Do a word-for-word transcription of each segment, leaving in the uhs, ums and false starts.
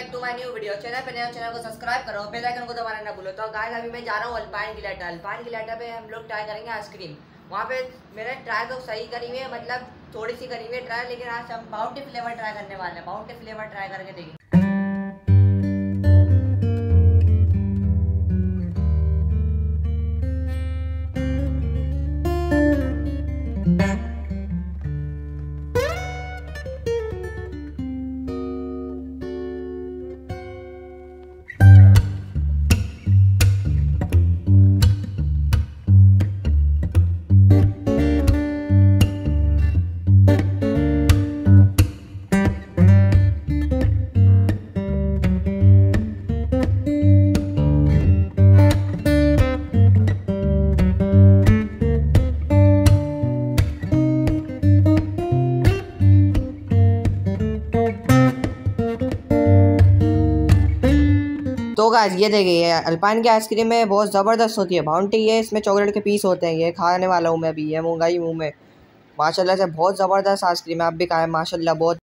Back to my new video. Channel पे नए channel को सब्सक्राइब करो, बेल आइकन को दबाना ना भूलो। तो गाइस अभी मैं जा रहा हूँ अल्पाइन गिलेटा। अल्पाइन गिलेटा पे हम लोग ट्राई करेंगे आइसक्रीम। वहाँ पे मैंने ट्राई तो सही करी हुई है, मतलब थोड़ी सी करी हुई है ट्राई, लेकिन आज हम बाउंटी फ्लेवर ट्राई करने वाले हैं। बाउंटी फ्लेवर ट्राई करके देखेंगे। तो गाइस ये देखिए, अल्पाइन की आइसक्रीम में बहुत ज़बरदस्त होती है। बाउंटी है, इसमें चॉकलेट के पीस होते हैं। ये खाने वाला हूँ मैं भी, ये मूंगाई मुँह में। माशाल्लाह से बहुत ज़बरदस्त आइसक्रीम है। आप भी खाएं, माशाल्लाह बहुत।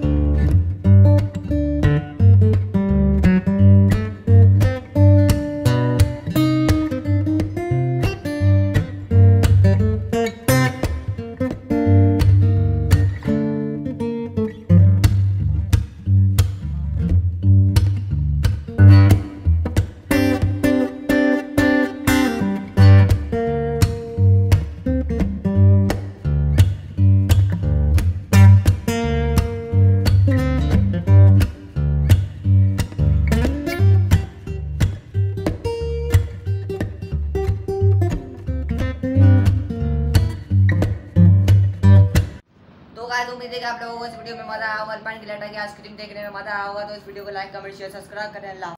गाइस उम्मीद है कि आप लोगों को इस वीडियो में मजा आया होगा। अल्पाइन गिलेटा की आइसक्रीम देखने में मजा आया होगा। तो इस वीडियो को लाइक कमेंट शेयर सब्सक्राइब करें। अल्लाह।